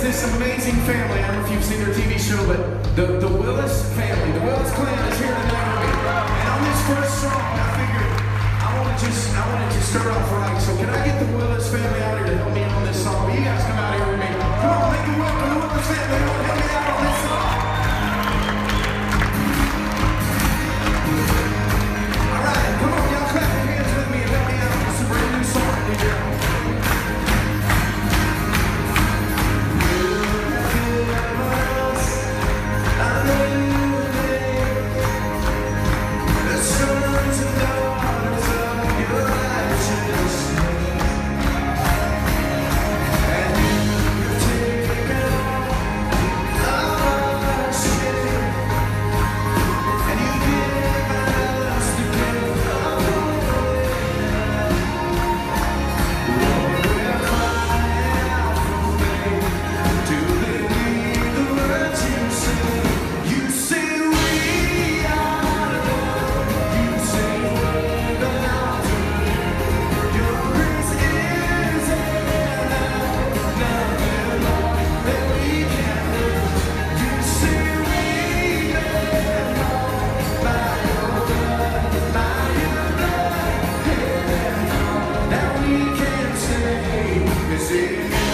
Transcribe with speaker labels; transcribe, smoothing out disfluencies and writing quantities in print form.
Speaker 1: this amazing family. I don't know if you've seen their TV show, but the Willis family, the Willis clan is here tonight with me. And on this first song, I figured I wanted to start off right. So can I get the Willis family out here to help me on this song? Will you guys come out here with me? Come on, make it welcome the Willis family. Help me out on this song. All right, come on, y'all clap your hands with me and help me out on this brand new song. See